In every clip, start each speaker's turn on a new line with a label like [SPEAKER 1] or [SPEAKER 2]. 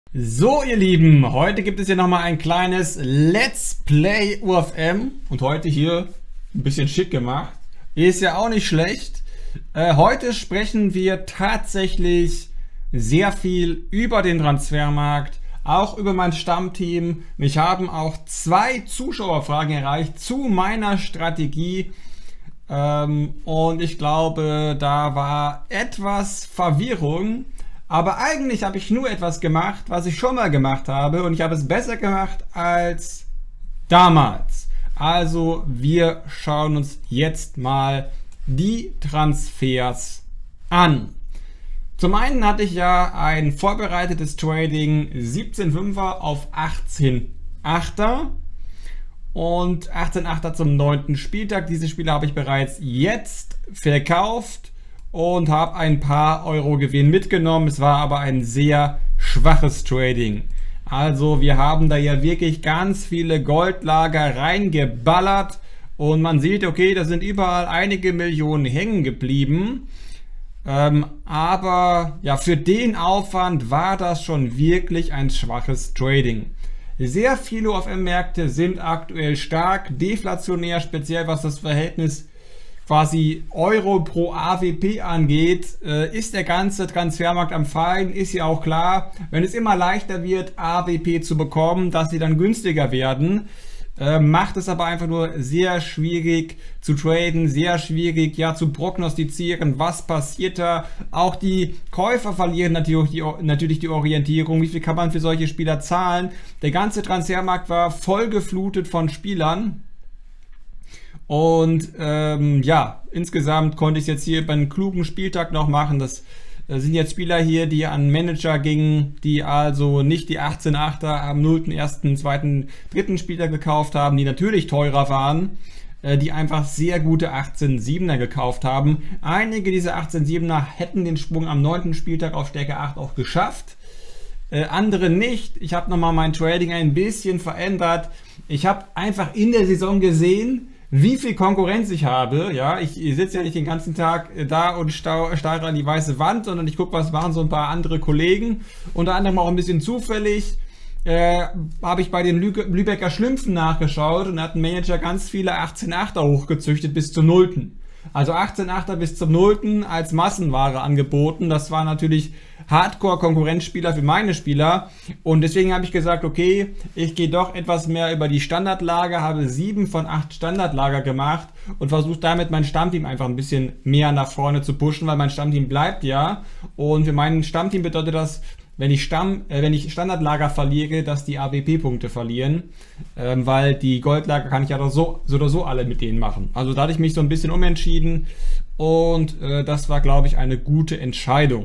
[SPEAKER 1] So ihr Lieben, heute gibt es hier nochmal ein kleines Let's Play UFM und heute hier ein bisschen schick gemacht. Ist ja auch nicht schlecht. Heute sprechen wir tatsächlich sehr viel über den Transfermarkt, auch über mein Stammteam. Mich haben auch 2 Zuschauerfragen erreicht zu meiner Strategie. Und ich glaube, da war etwas Verwirrung. Aber eigentlich habe ich nur etwas gemacht, was ich schon mal gemacht habe. Und ich habe es besser gemacht als damals. Also wir schauen uns jetzt mal die Transfers an. Zum einen hatte ich ja ein vorbereitetes Trading 17,5er auf 18,8er. Und 18,8er zum 9. Spieltag. Diese Spiele habe ich bereits jetzt verkauft und habe ein paar Euro Gewinn mitgenommen. Es war aber ein sehr schwaches Trading. Also wir haben da ja wirklich ganz viele Goldlager reingeballert und man sieht, okay, da sind überall einige Millionen hängen geblieben. Aber ja, für den Aufwand war das schon wirklich ein schwaches Trading. Sehr viele OFM-Märkte sind aktuell stark deflationär, speziell was das Verhältnis quasi Euro pro AWP angeht, ist der ganze Transfermarkt am Fallen. Ist ja auch klar, wenn es immer leichter wird, AWP zu bekommen, dass sie dann günstiger werden, macht es aber einfach nur sehr schwierig zu traden, sehr schwierig ja zu prognostizieren, was passiert da. Auch die Käufer verlieren natürlich die Orientierung, wie viel kann man für solche Spieler zahlen. Der ganze Transfermarkt war voll geflutet von Spielern. Und ja, insgesamt konnte ich es jetzt hier bei einem klugen Spieltag noch machen. Das sind jetzt Spieler hier, die an Manager gingen, die also nicht die 18,8er am 0., 1., 2., 3. Spieltag gekauft haben, die natürlich teurer waren, die einfach sehr gute 18,7er gekauft haben. Einige dieser 18,7er hätten den Sprung am 9. Spieltag auf Stärke 8 auch geschafft. Andere nicht. Ich habe nochmal mein Trading ein bisschen verändert. Ich habe einfach in der Saison gesehen, wie viel Konkurrenz ich habe. Ja, ich sitze ja nicht den ganzen Tag da und starre an die weiße Wand, sondern ich gucke, was machen so ein paar andere Kollegen. Unter anderem auch ein bisschen zufällig habe ich bei den Lübecker Schlümpfen nachgeschaut und hat ein Manager ganz viele 18,8er hochgezüchtet bis zum 0. Also 18,8er bis zum 0. als Massenware angeboten. Das war natürlich Hardcore-Konkurrenzspieler für meine Spieler. Und deswegen habe ich gesagt, okay, ich gehe doch etwas mehr über die Standardlager, habe 7 von 8 Standardlager gemacht und versuche damit mein Stammteam einfach ein bisschen mehr nach vorne zu pushen, weil mein Stammteam bleibt ja. Und für mein Stammteam bedeutet das, wenn ich Standardlager verliere, dass die AWP-Punkte verlieren, weil die Goldlager kann ich ja so oder so alle mit denen machen. Also da hatte ich mich so ein bisschen umentschieden und das war, glaube ich, eine gute Entscheidung.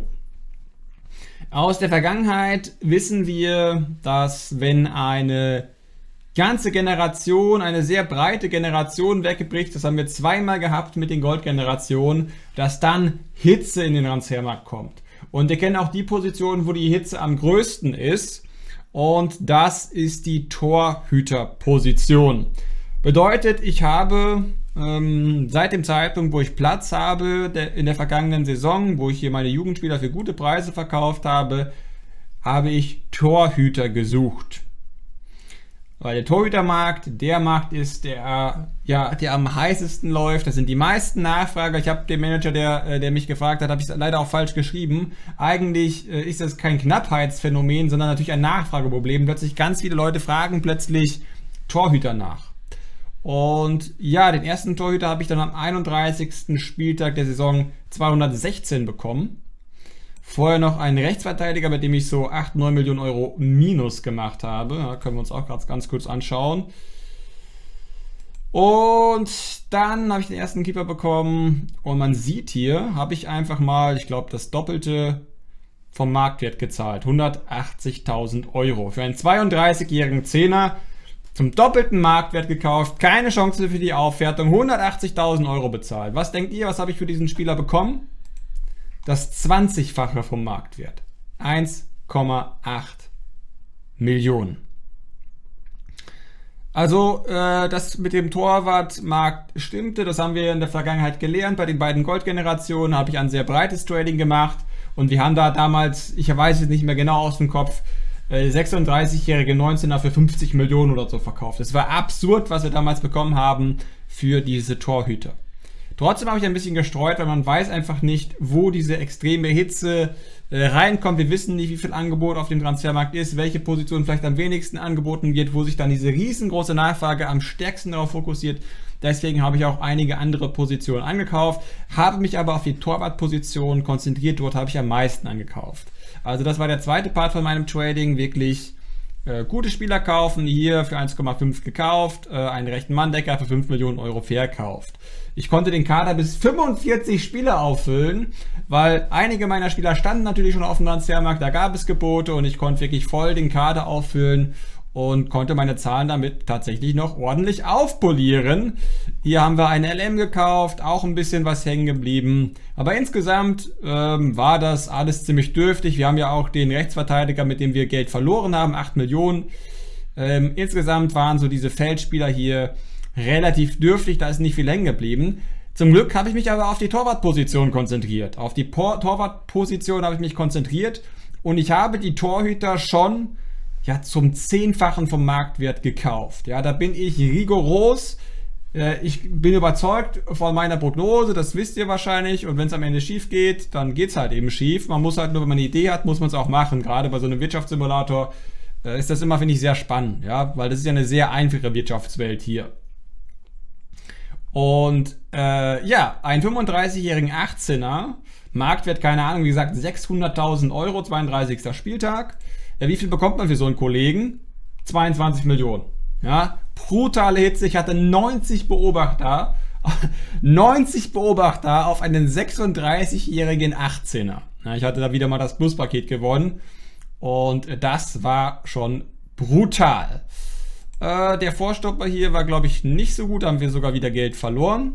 [SPEAKER 1] Aus der Vergangenheit wissen wir, dass wenn eine ganze Generation, eine sehr breite Generation wegbricht, das haben wir zweimal gehabt mit den Goldgenerationen, dass dann Hitze in den Transfermarkt kommt. Und wir kennen auch die Position, wo die Hitze am größten ist. Und das ist die Torhüterposition. Bedeutet, ich habe seit dem Zeitpunkt, wo ich Platz habe, in der vergangenen Saison, wo ich hier meine Jugendspieler für gute Preise verkauft habe, habe ich Torhüter gesucht. Weil der Torhütermarkt, der Markt ist, der am heißesten läuft. Das sind die meisten Nachfrager. Ich habe den Manager, der mich gefragt hat, habe ich leider auch falsch geschrieben. Eigentlich ist das kein Knappheitsphänomen, sondern natürlich ein Nachfrageproblem. Plötzlich ganz viele Leute fragen plötzlich Torhüter nach. Und ja, den ersten Torhüter habe ich dann am 31. Spieltag der Saison 216 bekommen. Vorher noch einen Rechtsverteidiger, mit dem ich so 8-9 Millionen Euro Minus gemacht habe. Da können wir uns auch ganz kurz anschauen. Und dann habe ich den ersten Keeper bekommen. Und man sieht hier, habe ich einfach mal, ich glaube, das Doppelte vom Marktwert gezahlt. 180.000 Euro. Für einen 32-jährigen Zehner zum doppelten Marktwert gekauft. Keine Chance für die Aufwertung. 180.000 Euro bezahlt. Was denkt ihr, was habe ich für diesen Spieler bekommen? Das 20-fache vom Marktwert. 1,8 Millionen. Also das mit dem Torwartmarkt stimmte, das haben wir in der Vergangenheit gelernt. Bei den beiden Goldgenerationen habe ich ein sehr breites Trading gemacht und wir haben da damals, ich weiß es nicht mehr genau aus dem Kopf, 36-jährige 19er für 50 Millionen oder so verkauft. Das war absurd, was wir damals bekommen haben für diese Torhüter. Trotzdem habe ich ein bisschen gestreut, weil man weiß einfach nicht, wo diese extreme Hitze reinkommt. Wir wissen nicht, wie viel Angebot auf dem Transfermarkt ist, welche Position vielleicht am wenigsten angeboten wird, wo sich dann diese riesengroße Nachfrage am stärksten darauf fokussiert. Deswegen habe ich auch einige andere Positionen angekauft, habe mich aber auf die Torwartposition konzentriert. Dort habe ich am meisten angekauft. Also das war der zweite Part von meinem Trading, wirklich gute Spieler kaufen, hier für 1,5 gekauft, einen rechten Manndecker für 5 Millionen Euro verkauft. Ich konnte den Kader bis 45 Spieler auffüllen, weil einige meiner Spieler standen natürlich schon auf dem Transfermarkt, da gab es Gebote und ich konnte wirklich voll den Kader auffüllen und konnte meine Zahlen damit tatsächlich noch ordentlich aufpolieren. Hier haben wir eine LM gekauft, auch ein bisschen was hängen geblieben. Aber insgesamt war das alles ziemlich dürftig. Wir haben ja auch den Rechtsverteidiger, mit dem wir Geld verloren haben, 8 Millionen. Insgesamt waren so diese Feldspieler hier relativ dürftig, da ist nicht viel hängen geblieben. Zum Glück habe ich mich aber auf die Torwartposition konzentriert. Auf die Torwartposition habe ich mich konzentriert und ich habe die Torhüter schon zum 10-fachen vom Marktwert gekauft. Ja, da bin ich rigoros. Ich bin überzeugt von meiner Prognose, das wisst ihr wahrscheinlich. Und wenn es am Ende schief geht, dann geht es halt eben schief. Man muss halt nur, wenn man eine Idee hat, muss man es auch machen. Gerade bei so einem Wirtschaftssimulator ist das immer, finde ich, sehr spannend. Ja, weil das ist ja eine sehr einfache Wirtschaftswelt hier. Und ein 35-jährigen 18er, Marktwert, keine Ahnung, wie gesagt, 600.000 Euro, 32. Spieltag. Ja, wie viel bekommt man für so einen Kollegen? 22 Millionen. Ja, brutale Hitze. Ich hatte 90 Beobachter. 90 Beobachter auf einen 36-jährigen 18er. Ja, ich hatte da wieder mal das Pluspaket gewonnen. Und das war schon brutal. Der Vorstopper hier war, glaube ich, nicht so gut. Da haben wir sogar wieder Geld verloren.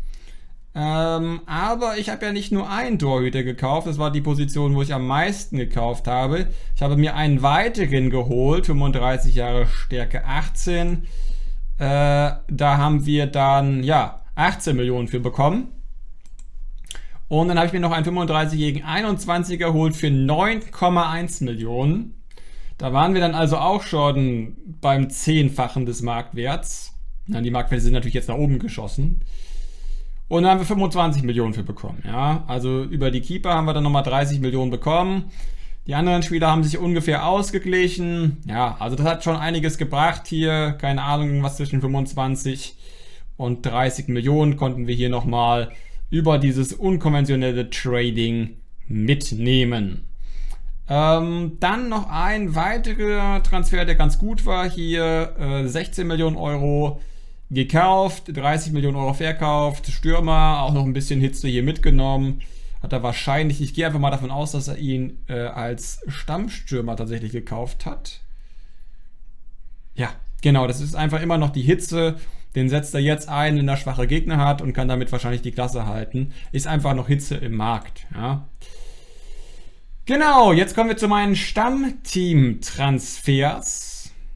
[SPEAKER 1] Aber ich habe ja nicht nur einen Torhüter gekauft. Das war die Position, wo ich am meisten gekauft habe. Ich habe mir einen weiteren geholt. 35 Jahre Stärke 18. Da haben wir dann, 18 Millionen für bekommen. Und dann habe ich mir noch einen 35-jährigen 21er geholt für 9,1 Millionen. Da waren wir dann also auch schon beim 10-fachen des Marktwerts. Die Marktwerte sind natürlich jetzt nach oben geschossen. Und dann haben wir 25 Millionen für bekommen. Ja, also über die Keeper haben wir dann nochmal 30 Millionen bekommen. Die anderen Spieler haben sich ungefähr ausgeglichen. Ja, also das hat schon einiges gebracht hier. Keine Ahnung, was zwischen 25 und 30 Millionen konnten wir hier nochmal über dieses unkonventionelle Trading mitnehmen. Dann noch ein weiterer Transfer, der ganz gut war. Hier 16 Millionen Euro gekauft, 30 Millionen Euro verkauft, Stürmer, auch noch ein bisschen Hitze hier mitgenommen. Hat er wahrscheinlich, ich gehe einfach mal davon aus, dass er ihn als Stammstürmer tatsächlich gekauft hat. Ja, genau, das ist einfach immer noch die Hitze. Den setzt er jetzt ein, wenn er schwache Gegner hat und kann damit wahrscheinlich die Klasse halten. Ist einfach noch Hitze im Markt. Ja. Genau, jetzt kommen wir zu meinen Stammteam-Transfers.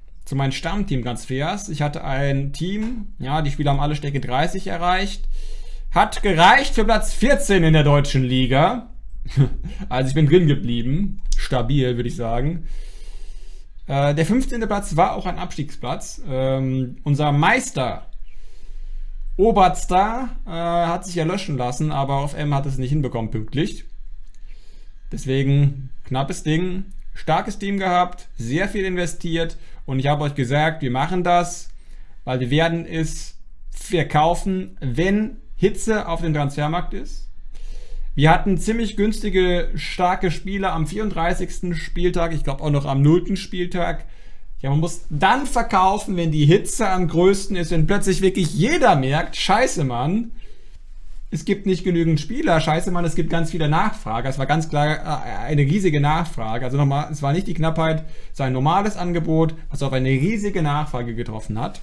[SPEAKER 1] Ich hatte ein Team, die Spieler haben alle Stärke 30 erreicht. Hat gereicht für Platz 14 in der deutschen Liga. Also ich bin drin geblieben. Stabil, würde ich sagen. Der 15. Platz war auch ein Abstiegsplatz. Unser Meister Obertstar hat sich ja löschen lassen, aber auf M hat es nicht hinbekommen pünktlich. Deswegen knappes Ding. Starkes Team gehabt, sehr viel investiert und ich habe euch gesagt, wir machen das, weil wir werden es verkaufen, wenn Hitze auf dem Transfermarkt ist. Wir hatten ziemlich günstige, starke Spieler am 34. Spieltag, ich glaube auch noch am 0. Spieltag. Ja, man muss dann verkaufen, wenn die Hitze am größten ist, wenn plötzlich wirklich jeder merkt, scheiße Mann, es gibt nicht genügend Spieler, scheiße Mann, es gibt ganz viele Nachfrage. Es war ganz klar eine riesige Nachfrage. Also nochmal, es war nicht die Knappheit, es war ein normales Angebot, was auf eine riesige Nachfrage getroffen hat.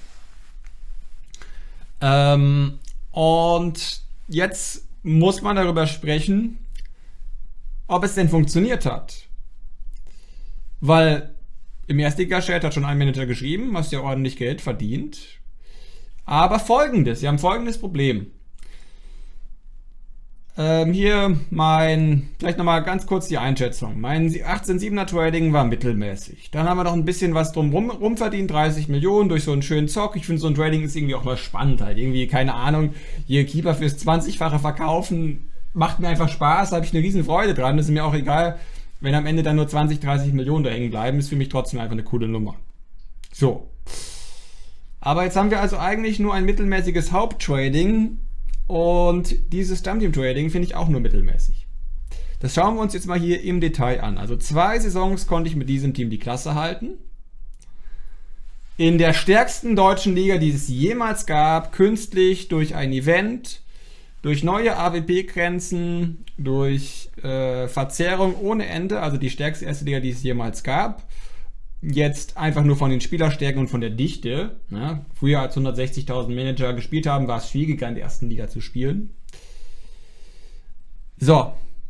[SPEAKER 1] Und jetzt muss man darüber sprechen, ob es denn funktioniert hat. Weil im Erstliga-Chat hat schon ein Manager geschrieben, was ja ordentlich Geld verdient. Aber folgendes, sie haben folgendes Problem. Hier vielleicht nochmal ganz kurz die Einschätzung. Mein 18,7er Trading war mittelmäßig. Dann haben wir noch ein bisschen was drum verdient, 30 Millionen durch so einen schönen Zock. Ich finde, so ein Trading ist irgendwie auch mal spannend halt. Irgendwie, keine Ahnung, hier Keeper fürs 20-fache verkaufen, macht mir einfach Spaß, da habe ich eine riesen Freude dran. Das ist mir auch egal, wenn am Ende dann nur 20, 30 Millionen da hängen bleiben, ist für mich trotzdem einfach eine coole Nummer. So. Aber jetzt haben wir also eigentlich nur ein mittelmäßiges Haupttrading. Und dieses Stammteam-Trading finde ich auch nur mittelmäßig. Das schauen wir uns jetzt mal hier im Detail an. Also 2 Saisons konnte ich mit diesem Team die Klasse halten. In der stärksten deutschen Liga, die es jemals gab, künstlich durch ein Event, durch neue AWP-Grenzen, durch Verzerrung ohne Ende, also die stärkste erste Liga, die es jemals gab. Jetzt einfach nur von den Spielerstärken und von der Dichte. Ja, früher als 160.000 Manager gespielt haben, war es schwieriger in der ersten Liga zu spielen. So.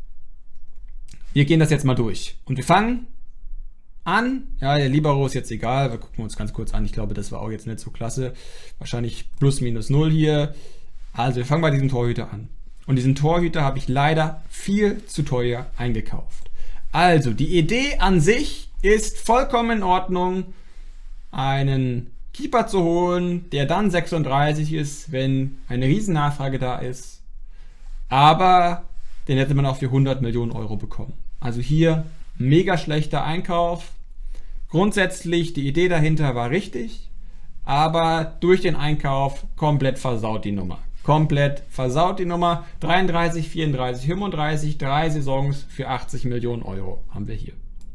[SPEAKER 1] Wir gehen das jetzt mal durch. Und wir fangen an. Ja, der Libero ist jetzt egal. Wir gucken uns ganz kurz an. Ich glaube, das war auch jetzt nicht so klasse. Wahrscheinlich plus minus 0 hier. Also wir fangen bei diesem Torhüter an. Und diesen Torhüter habe ich leider viel zu teuer eingekauft. Also die Idee an sich ist vollkommen in Ordnung, einen Keeper zu holen, der dann 36 ist, wenn eine Riesennachfrage da ist. Aber den hätte man auch für 100 Millionen Euro bekommen. Also hier mega schlechter Einkauf. Grundsätzlich, die Idee dahinter war richtig, aber durch den Einkauf komplett versaut die Nummer. Komplett versaut die Nummer. 33, 34, 35, 3 Saisons für 80 Millionen Euro haben wir hier.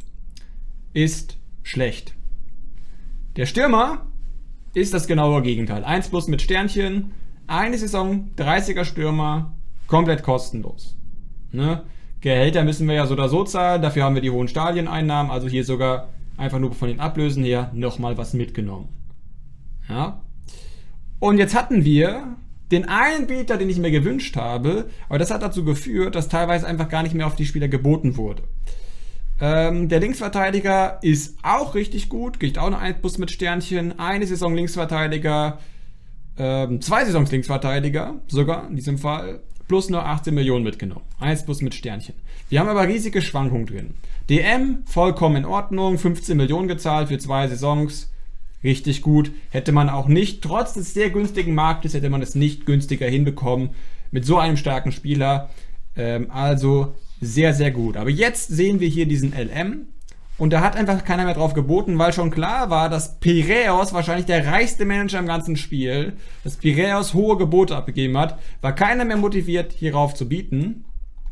[SPEAKER 1] Ist schlecht. Der Stürmer ist das genaue Gegenteil. 1+ mit Sternchen, eine Saison, 30er Stürmer, komplett kostenlos. Ne? Gehälter müssen wir ja so oder so zahlen, dafür haben wir die hohen Stadieneinnahmen, also hier sogar einfach nur von den Ablösen her nochmal was mitgenommen. Ja? Und jetzt hatten wir den einen Bieter, den ich mir gewünscht habe, aber das hat dazu geführt, dass teilweise einfach gar nicht mehr auf die Spieler geboten wurde. Der Linksverteidiger ist auch richtig gut, kriegt auch noch 1+ mit Sternchen, eine Saison Linksverteidiger, 2 Saisons Linksverteidiger, sogar in diesem Fall, plus nur 18 Millionen mitgenommen, 1+ mit Sternchen. Wir haben aber riesige Schwankungen drin. DM, vollkommen in Ordnung, 15 Millionen gezahlt für 2 Saisons, richtig gut. Hätte man auch nicht, trotz des sehr günstigen Marktes, hätte man es nicht günstiger hinbekommen mit so einem starken Spieler. Also sehr, sehr gut. Aber jetzt sehen wir hier diesen LM und da hat einfach keiner mehr drauf geboten, weil schon klar war, dass Piraeus, wahrscheinlich der reichste Manager im ganzen Spiel, dass Piraeus hohe Gebote abgegeben hat, war keiner mehr motiviert, hierauf zu bieten.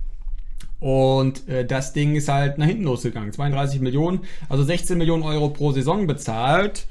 [SPEAKER 1] Und das Ding ist halt nach hinten losgegangen. 32 Millionen, also 16 Millionen Euro pro Saison bezahlt.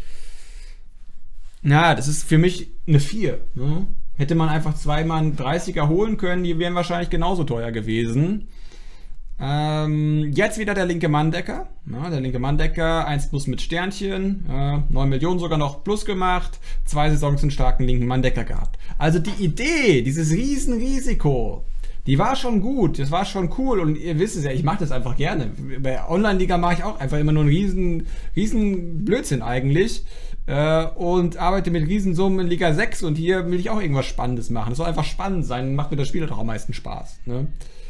[SPEAKER 1] Na, das ist für mich eine 4. Ne? Hätte man einfach zweimal einen 30er holen können, die wären wahrscheinlich genauso teuer gewesen. Jetzt wieder der linke Manndecker. Ja, der linke Manndecker, 1+ mit Sternchen, 9 Millionen sogar noch plus gemacht, 2 Saisons einen starken linken Manndecker gehabt. Also die Idee, dieses Riesenrisiko, die war schon gut, das war schon cool und ihr wisst es ja, ich mache das einfach gerne. Bei Online-Liga mache ich auch einfach immer nur einen riesen Blödsinn eigentlich und arbeite mit Riesensummen in Liga 6 und hier will ich auch irgendwas Spannendes machen. Das soll einfach spannend sein, macht mir das Spiel doch am meisten Spaß. Ne?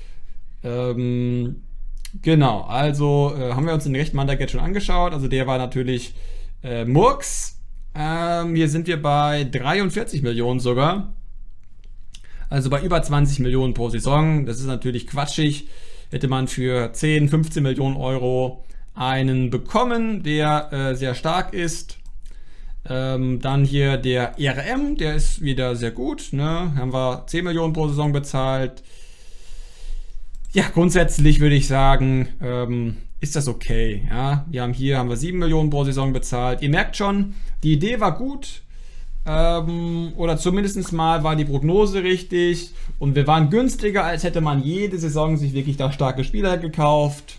[SPEAKER 1] Genau, also haben wir uns den rechten Manndecker jetzt schon angeschaut, also der war natürlich Murks. Hier sind wir bei 43 Millionen sogar. Also bei über 20 Millionen pro Saison. Das ist natürlich quatschig. Hätte man für 10, 15 Millionen Euro einen bekommen, der sehr stark ist. Dann hier der RM, der ist wieder sehr gut. Ne? Haben wir 10 Millionen pro Saison bezahlt. Ja, grundsätzlich würde ich sagen, ist das okay. Ja? Haben 7 Millionen pro Saison bezahlt. Ihr merkt schon, die Idee war gut. Oder zumindest mal war die Prognose richtig und wir waren günstiger, als hätte man jede Saison sich wirklich da starke Spieler gekauft.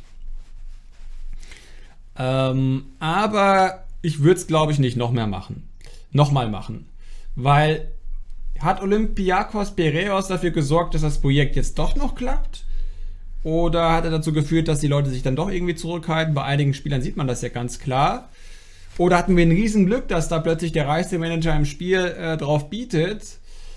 [SPEAKER 1] Aber ich würde es, glaube ich, nicht nochmal machen, weil hat Olympiakos Piraeus dafür gesorgt, dass das Projekt jetzt doch noch klappt? Oder hat er dazu geführt, dass die Leute sich dann doch irgendwie zurückhalten? Bei einigen Spielern sieht man das ja ganz klar. Oder hatten wir ein Riesenglück, dass da plötzlich der reichste Manager im Spiel drauf bietet?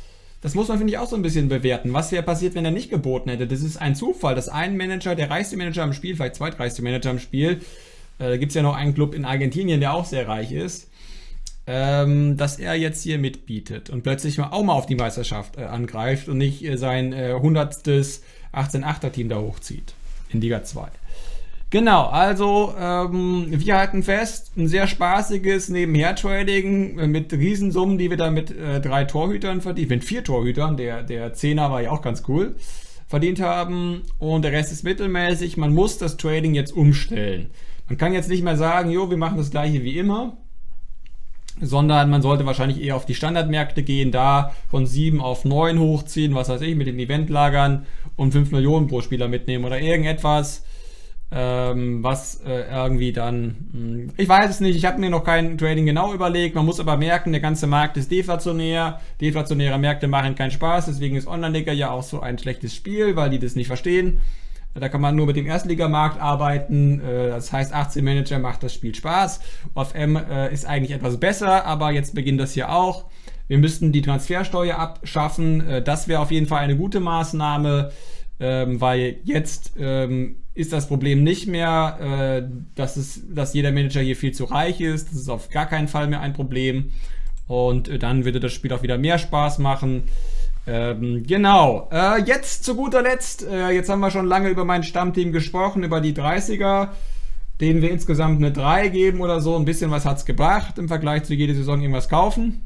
[SPEAKER 1] das muss man, finde ich, auch so ein bisschen bewerten. Was wäre passiert, wenn er nicht geboten hätte? Das ist ein Zufall, dass ein Manager, der reichste Manager im Spiel, vielleicht zweitreichste Manager im Spiel, da gibt es ja noch einen Club in Argentinien, der auch sehr reich ist, dass er jetzt hier mitbietet und plötzlich auch mal auf die Meisterschaft angreift und nicht sein 100. 18-8er-Team da hochzieht in Liga 2. Genau, also wir halten fest, ein sehr spaßiges Nebenher-Trading mit Riesensummen, die wir da mit 3 Torhütern verdient, mit 4 Torhütern, der 10er war ja auch ganz cool, verdient haben und der Rest ist mittelmäßig. Man muss das Trading jetzt umstellen. Man kann jetzt nicht mehr sagen, jo, wir machen das gleiche wie immer, sondern man sollte wahrscheinlich eher auf die Standardmärkte gehen, da von 7 auf 9 hochziehen, was weiß ich, mit den Eventlagern und 5 Millionen pro Spieler mitnehmen oder irgendetwas. Was irgendwie dann, ich weiß es nicht, ich habe mir noch kein Trading genau überlegt, man muss aber merken, der ganze Markt ist deflationär, deflationäre Märkte machen keinen Spaß, deswegen ist Online-Liga ja auch so ein schlechtes Spiel, weil die das nicht verstehen. Da kann man nur mit dem Erstligamarkt arbeiten, das heißt 18 Manager macht das Spiel Spaß, OFM ist eigentlich etwas besser, aber jetzt beginnt das hier auch. Wir müssten die Transfersteuer abschaffen, das wäre auf jeden Fall eine gute Maßnahme, weil jetzt ist das Problem nicht mehr, dass jeder Manager hier viel zu reich ist. Das ist auf gar keinen Fall mehr ein Problem. Und dann würde das Spiel auch wieder mehr Spaß machen. Genau. Jetzt zu guter Letzt, jetzt haben wir schon lange über mein Stammteam gesprochen, über die 30er, denen wir insgesamt eine 3 geben oder so. Ein bisschen was hat es gebracht im Vergleich zu jede Saison irgendwas kaufen.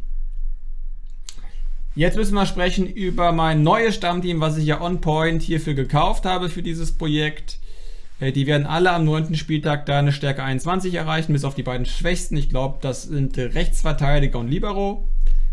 [SPEAKER 1] Jetzt müssen wir sprechen über mein neues Stammteam, was ich ja on point hierfür gekauft habe für dieses Projekt. Die werden alle am 9. Spieltag da eine Stärke 21 erreichen, bis auf die beiden Schwächsten. Ich glaube, das sind Rechtsverteidiger und Libero.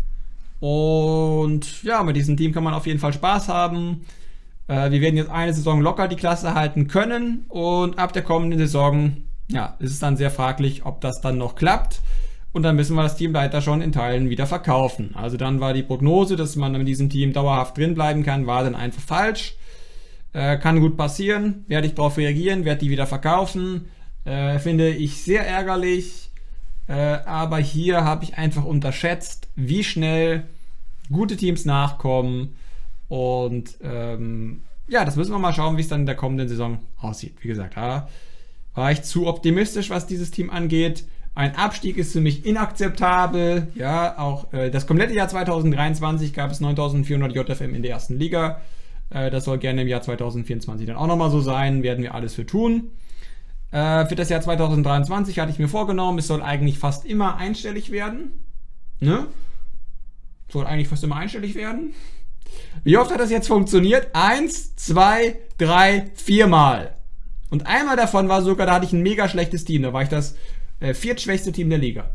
[SPEAKER 1] Und ja, mit diesem Team kann man auf jeden Fall Spaß haben. Wir werden jetzt eine Saison locker die Klasse halten können. Und ab der kommenden Saison, ja, ist es dann sehr fraglich, ob das dann noch klappt. Und dann müssen wir das Team leider schon in Teilen wieder verkaufen. Also dann war die Prognose, dass man mit diesem Team dauerhaft drin bleiben kann, war dann einfach falsch. Kann gut passieren, werde ich darauf reagieren, werde die wieder verkaufen. Finde ich sehr ärgerlich. Aber hier habe ich einfach unterschätzt, wie schnell gute Teams nachkommen. Und ja, das müssen wir mal schauen, wie es dann in der kommenden Saison aussieht. Wie gesagt, da war ich zu optimistisch, was dieses Team angeht. Ein Abstieg ist für mich inakzeptabel. Ja, auch das komplette Jahr 2023 gab es 9.400 JFM in der ersten Liga. Das soll gerne im Jahr 2024 dann auch nochmal so sein. Werden wir alles für tun. Für das Jahr 2023 hatte ich mir vorgenommen, es soll eigentlich fast immer einstellig werden. Ne? Soll eigentlich fast immer einstellig werden. Wie oft hat das jetzt funktioniert? 1, 2, 3, 4 Mal. Und einmal davon war sogar, da hatte ich ein mega schlechtes Team. Da war ich das viertschwächste Team der Liga.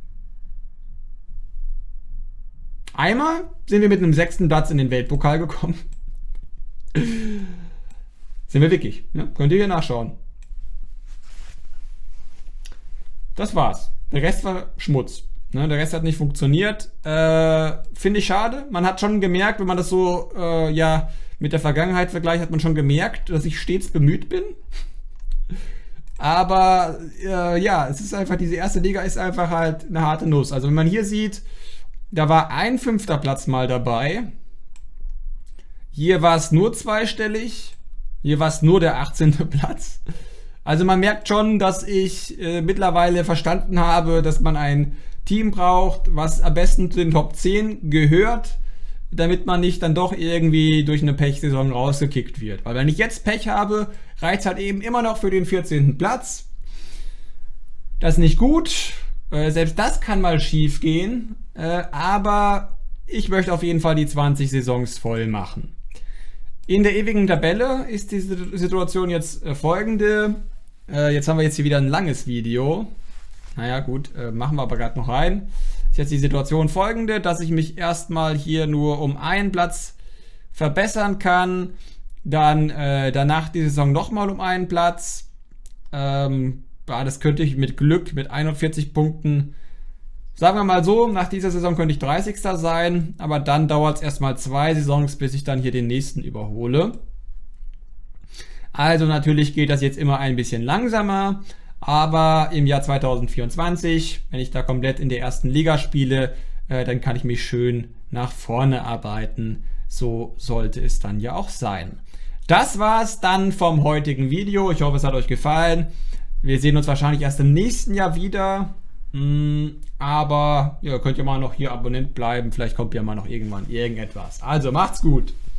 [SPEAKER 1] Einmal sind wir mit einem 6. Platz in den Weltpokal gekommen. Sind wir wirklich. Ja? Könnt ihr hier nachschauen. Das war's. Der Rest war Schmutz. Ne? Der Rest hat nicht funktioniert. Finde ich schade. Man hat schon gemerkt, wenn man das so ja, mit der Vergangenheit vergleicht, hat man schon gemerkt, dass ich stets bemüht bin. Aber ja, es ist einfach, diese erste Liga ist einfach halt eine harte Nuss. Also wenn man hier sieht, da war ein 5. Platz mal dabei. Hier war es nur zweistellig. Hier war es nur der 18. Platz. Also man merkt schon, dass ich mittlerweile verstanden habe, dass man ein Team braucht, was am besten zu den Top 10 gehört, damit man nicht dann doch irgendwie durch eine Pechsaison rausgekickt wird. Weil wenn ich jetzt Pech habe, reicht es halt eben immer noch für den 14. Platz. Das ist nicht gut. Selbst das kann mal schief gehen. Aber ich möchte auf jeden Fall die 20 Saisons voll machen. In der ewigen Tabelle ist die Situation jetzt folgende. Jetzt haben wir jetzt hier wieder ein langes Video. Naja gut, machen wir aber gerade noch rein. Ist jetzt die Situation folgende, dass ich mich erstmal hier nur um einen Platz verbessern kann. Dann danach die Saison nochmal um einen Platz. Das könnte ich mit Glück mit 41 Punkten, sagen wir mal so, nach dieser Saison könnte ich 30. sein, aber dann dauert es erstmal 2 Saisons, bis ich dann hier den nächsten überhole. Also natürlich geht das jetzt immer ein bisschen langsamer, aber im Jahr 2024, wenn ich da komplett in der ersten Liga spiele, dann kann ich mich schön nach vorne arbeiten. So sollte es dann ja auch sein. Das war es dann vom heutigen Video. Ich hoffe, es hat euch gefallen. Wir sehen uns wahrscheinlich erst im nächsten Jahr wieder. Aber ja, könnt ihr mal noch hier Abonnent bleiben. Vielleicht kommt ja mal noch irgendwann irgendetwas. Also macht's gut.